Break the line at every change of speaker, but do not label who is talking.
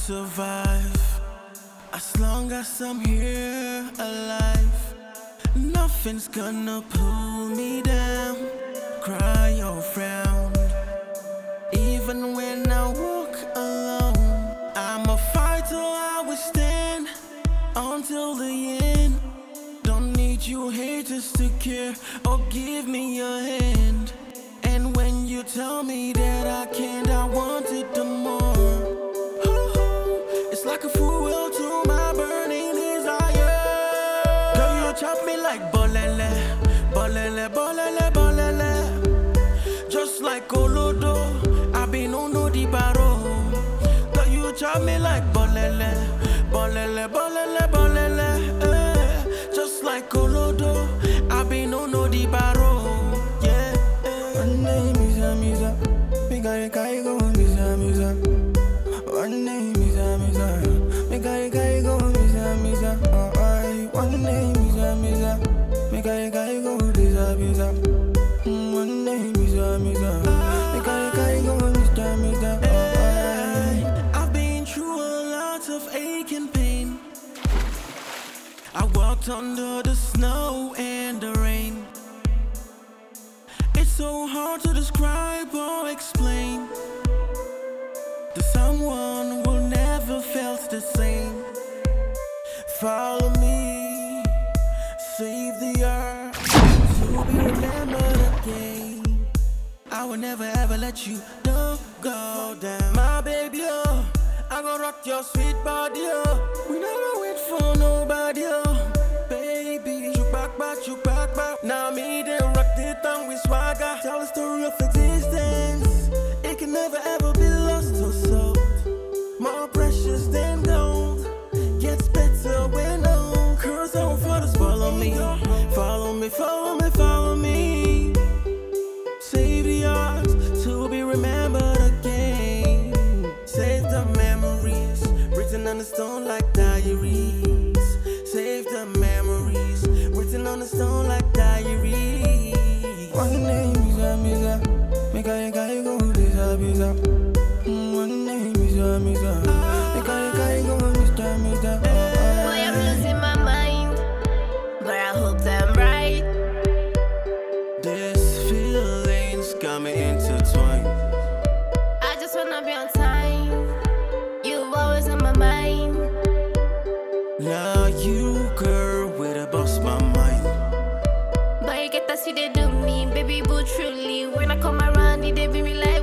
survive. As long as I'm here alive, nothing's gonna pull me down, cry or frown. Even when I walk alone, I'm a fighter, I will stand until the end. Don't need you haters to care or give me your hand. And when you tell me that I can't, I want it the more. It's like a fuel to my burning desire. Girl, you chop me like bolele, bolele, bolele, bolele. Just like Olodo, I've been on the baro. Girl, you chop me like bolele, bolele, bolele, bolele. Just like Olodo, I've been on the baro. Yeah. One name is Misa, me got go Misa. One name is Misa, me got go Misa. One name is Misa, me got go Misa. One name is Misa, me got go Misa. I've been through a lot of ache and pain. I walked under the snow and the rain. It's so hard to describe or explain to someone who never felt the same. Follow me, save the earth to be remembered again. I will never ever let you go down, my baby. Oh, I gon' rock your sweet body. Oh, we never wait for nobody. Oh, baby, you back. Now me they rock the tongue with swagger. Tell the story of existence. It can never ever be lost or sold. More precious than gold. Gets better when old. Curls on photos. Follow me, follow me, follow me, follow me. Save the art to be remembered again. Save the memories written on the stone like diaries. Save the memories written on the stone like diaries. One name is Misa, make I go Misa. One name is Misa, make I go Misa.
Boy, I'm losing my mind, but I hope that I'm right.
This feelings got me intertwined.
I just wanna be on time. You always on my mind.
Now you, girl, with a bust my mind.
But you get to see they do me, baby, but truly when I come around, they be me like.